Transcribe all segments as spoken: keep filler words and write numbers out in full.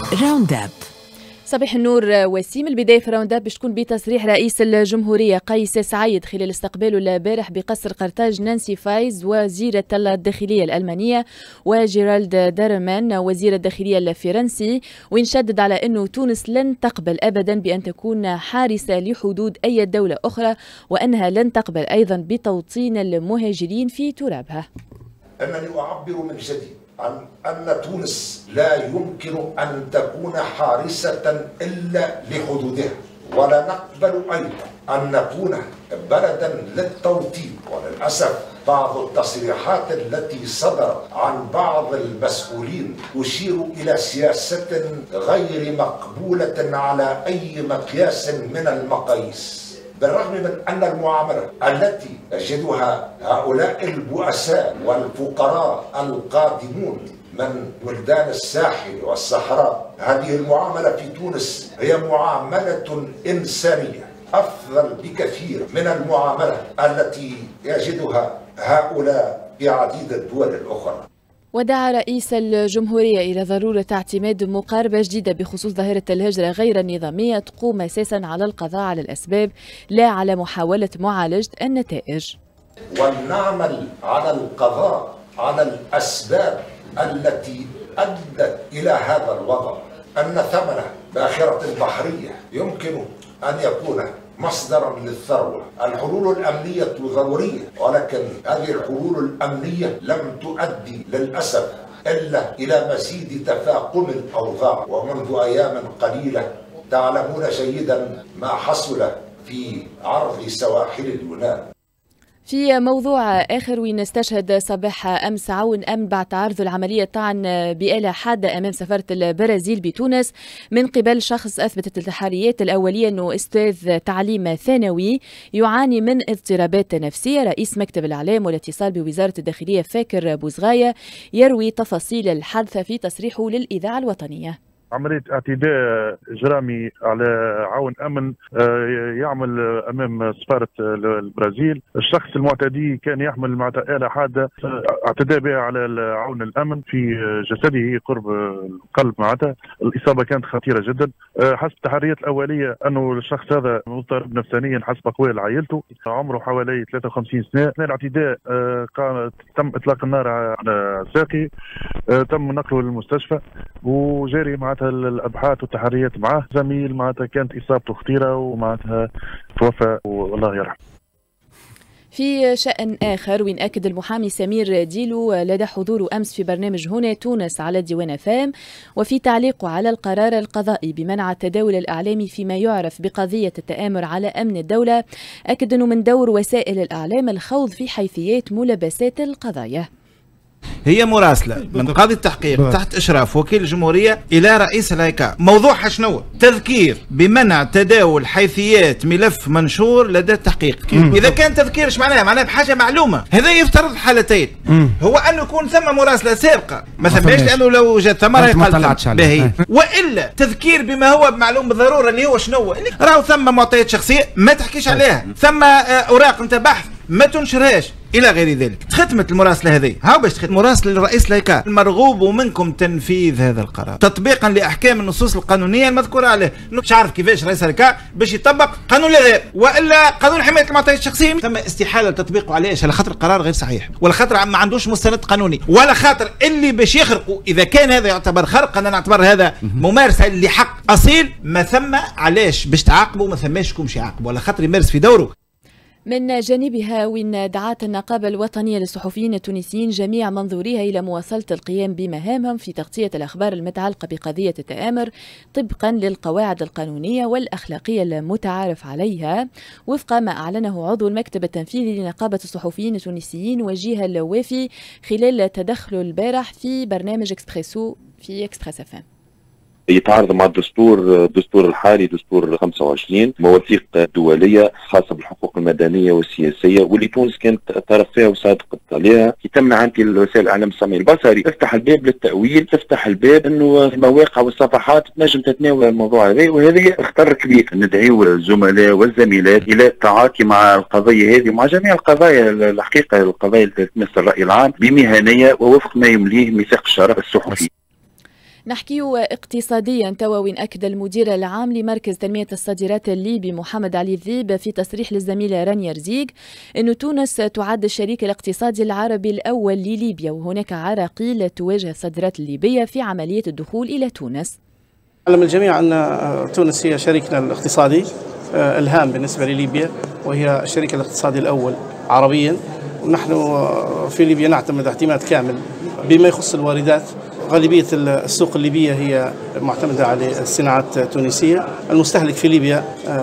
راوند اب. صباح النور وسيم. البداية في راوند اب باش تكون بتصريح رئيس الجمهورية قيس سعيد خلال استقباله البارح بقصر قرطاج نانسي فايز وزيرة الداخلية الألمانية وجيرالد دارمان وزير الداخلية الفرنسي، وين شدد على أنه تونس لن تقبل أبدا بأن تكون حارسة لحدود أي دولة أخرى، وأنها لن تقبل أيضا بتوطين المهاجرين في ترابها. أنني أعبر من جديد عن أن تونس لا يمكن أن تكون حارسة إلا لحدودها، ولا نقبل أيضا أن نكون بلدا للتوطين. وللأسف بعض التصريحات التي صدرت عن بعض المسؤولين تشير إلى سياسة غير مقبولة على أي مقياس من المقاييس، بالرغم من أن المعاملة التي يجدها هؤلاء البؤساء والفقراء القادمون من بلدان الساحل والصحراء، هذه المعاملة في تونس هي معاملة إنسانية أفضل بكثير من المعاملة التي يجدها هؤلاء في عديد الدول الأخرى. ودعا رئيس الجمهورية إلى ضرورة اعتماد مقاربة جديدة بخصوص ظاهرة الهجرة غير النظامية تقوم أساسا على القضاء على الأسباب لا على محاولة معالجة النتائج. ولنعمل على القضاء على الأسباب التي أدت إلى هذا الوضع. أن ثمن باخرة بحرية يمكن أن يكون مصدرا للثروة. الحلول الأمنية ضرورية، ولكن هذه الحلول الأمنية لم تؤدي للأسف إلا إلى مزيد تفاقم الأوضاع. ومنذ أيام قليلة تعلمون جيدا ما حصل في عرض سواحل اليونان. في موضوع آخر، وين استشهد صباح أمس عون أمن بعد تعرض العملية طعن بآلة حادة أمام سفارة البرازيل بتونس من قبل شخص أثبتت التحريات الأولية أنه أستاذ تعليم ثانوي يعاني من اضطرابات نفسية. رئيس مكتب الإعلام والاتصال بوزارة الداخلية فاكر بوزغاية يروي تفاصيل الحادثة في تصريحه للإذاعة الوطنية. عملية اعتداء إجرامي على عون أمن يعمل أمام سفارة البرازيل. الشخص المعتدي كان يحمل معناتها آلة حادة اعتدى بها على عون الأمن في جسده قرب القلب. معناتها الإصابة كانت خطيرة جدا. حسب التحريات الأولية أنه الشخص هذا مضطرب نفسانيا حسب أقوال عائلته، عمره حوالي ثلاثة وخمسين سنة. أثناء الاعتداء تم إطلاق النار على ساقي، تم نقله للمستشفى وجاري مع الابحاث والتحريات معه. زميل معناتها كانت اصابته خطيره ومعناتها توفى والله يرحمه. في شأن آخر، وين أكد المحامي سمير ديلو لدى حضوره أمس في برنامج هنا تونس على ديوان فام، وفي تعليقه على القرار القضائي بمنع التداول الإعلامي فيما يعرف بقضية التآمر على أمن الدولة، أكد أنه من دور وسائل الإعلام الخوض في حيثيات ملابسات القضايا. هي مراسلة من قاضي التحقيق تحت إشراف وكيل الجمهورية إلى رئيس الهيكل. موضوعها شنو؟ تذكير بمنع تداول حيثيات ملف منشور لدى التحقيق. إذا كان تذكير ايش معناه؟ معناه بحاجة معلومة. هذا يفترض حالتين، هو أنه يكون ثم مراسلة سابقة ما ثماش، لأنه لو جات ثمرة يقال وإلا تذكير بما هو معلوم بالضرورة اللي هو شنو؟ راهو ثم معطيات شخصية ما تحكيش عليها، ثم أوراق أنت بحث ما تنشرهاش الى غير ذلك. تختمت المراسله هذه، هاو باش تختم مراسله للرئيس الهيكل. المرغوب منكم تنفيذ هذا القرار تطبيقا لاحكام النصوص القانونيه المذكوره عليه. مش عارف كيفاش رئيس الهيكل باش يطبق قانون الارهاب والا قانون حمايه المعطيات الشخصيه. ثم استحاله تطبيقه عليه على خاطر القرار غير صحيح، ولا خاطر ما عندوش مستند قانوني، ولا خاطر اللي باش يخرقوا اذا كان هذا يعتبر خرق انا نعتبر هذا ممارسه لحق اصيل. ما ثم علاش باش تعاقبوا، ما ثماش كومش يعاقبوا ولا خاطر يمارس في دوره. من جانبها، وين دعت النقابة الوطنية للصحفيين التونسيين جميع منظوريها إلى مواصلة القيام بمهامهم في تغطية الأخبار المتعلقة بقضية التآمر طبقا للقواعد القانونية والأخلاقية المتعارف عليها، وفق ما أعلنه عضو المكتب التنفيذي لنقابة الصحفيين التونسيين وجيه اللوافي خلال تدخله البارح في برنامج إكسبريسو في إكسبريس اف ام. يتعارض مع الدستور الدستور الحالي دستور خمسة وعشرين، مواثيق دوليه خاصه بالحقوق المدنيه والسياسيه واللي تونس كانت طرف فيها وصادقت عليها. يتمنع انت الوسائل الاعلام السمعي البصري تفتح الباب للتاويل، تفتح الباب انه المواقع والصفحات تنجم تتناول الموضوع هذا، وهذه خطر كبير. ندعو الزملاء والزميلات الى التعاطي مع القضيه هذه ومع جميع القضايا الحقيقه القضايا التي تمس الراي العام بمهنيه ووفق ما يمليه ميثاق الشرف الصحفي. نحكيو اقتصاديا توا، وين أكد المدير العام لمركز تنمية الصادرات الليبي محمد علي الذيب في تصريح للزميلة رانيا رزيق أنه تونس تعد الشريك الاقتصادي العربي الأول لليبيا، وهناك عراقيل تواجه الصادرات الليبية في عملية الدخول إلى تونس. يعلم الجميع أن تونس هي شريكنا الاقتصادي الهام بالنسبة لليبيا، وهي الشريك الاقتصادي الأول عربيا. ونحن في ليبيا نعتمد اعتماد كامل بما يخص الواردات. غالبية السوق الليبية هي معتمدة على الصناعات التونسية. المستهلك في ليبيا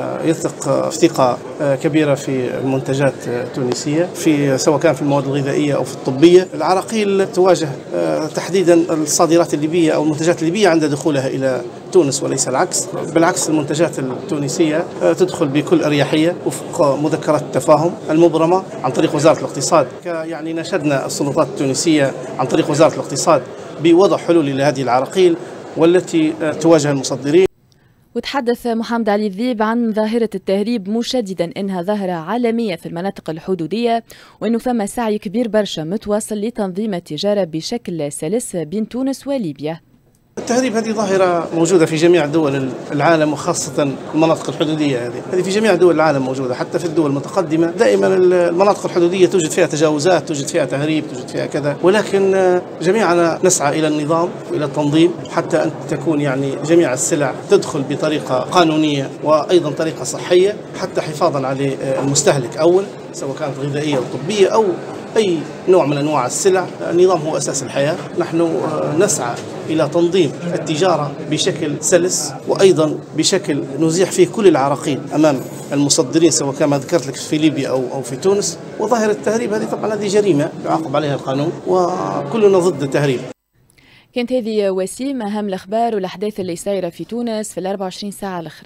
يثق ثقة كبيرة في المنتجات التونسية، في سواء كان في المواد الغذائية أو في الطبية. العراقيل تواجه تحديدا الصادرات الليبية أو المنتجات الليبية عند دخولها إلى تونس وليس العكس. بالعكس، المنتجات التونسية تدخل بكل أريحية وفق مذكرات التفاهم المبرمة عن طريق وزارة الاقتصاد. يعني نشدنا السلطات التونسية عن طريق وزارة الاقتصاد بوضع حلول لهذه العراقيل والتي تواجه المصدرين. وتحدث محمد علي الذيب عن ظاهرة التهريب، مشددا أنها ظاهرة عالمية في المناطق الحدودية، وأنه فما سعي كبير برشا متواصل لتنظيم التجارة بشكل سلس بين تونس وليبيا. التهريب هذه ظاهرة موجودة في جميع دول العالم، وخاصة المناطق الحدودية. هذه هذه في جميع دول العالم موجودة، حتى في الدول المتقدمة دائما المناطق الحدودية توجد فيها تجاوزات، توجد فيها تهريب، توجد فيها كذا. ولكن جميعنا نسعى إلى النظام وإلى التنظيم حتى أن تكون يعني جميع السلع تدخل بطرريقة قانونية وأيضا طريقة صحية، حتى حفاظا على المستهلك أول، سواء كانت غذائية أو طبية أو أي نوع من أنواع السلع. النظام هو أساس الحياة. نحن نسعى إلى تنظيم التجارة بشكل سلس، وأيضا بشكل نزيح فيه كل العراقيل أمام المصدرين، سواء كما ذكرت لك في ليبيا أو أو في تونس. وظاهرة التهريب هذه طبعا هذه جريمة يعاقب عليها القانون، وكلنا ضد التهريب. كانت هذه وسيم أهم الأخبار والأحداث اللي صايرة في تونس في الأربع وعشرين ساعة الأخرى.